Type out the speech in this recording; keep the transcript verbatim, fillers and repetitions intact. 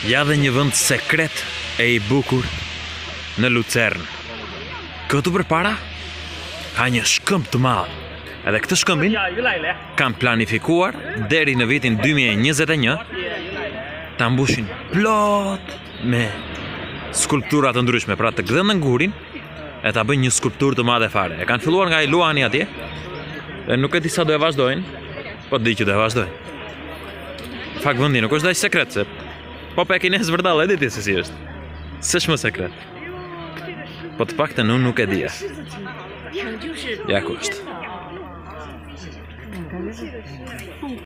Ja dhe një vend sekret e i bukur në Lucern. Këtu përpara ka një shkëmb të madh. Edhe këtë shkëmbin kam planifikuar deri në vitin dy mijë e njëzet e një ta mbushin plot me skulptura të ndryshme, pra të gdhen në ngurin e ta bëjnë një skulpturë të madhe fare. E kanë filluar nga i Luani atje. Dhe nuk e di sa do e vazhdojnë, po di që do e vazhdojnë. Fakt vendi nuk është daq sekret, se po pe kines vërdall, e di ti se si është. S'është më sekret. Po të paktën unë nuk e dija. Ja ku është.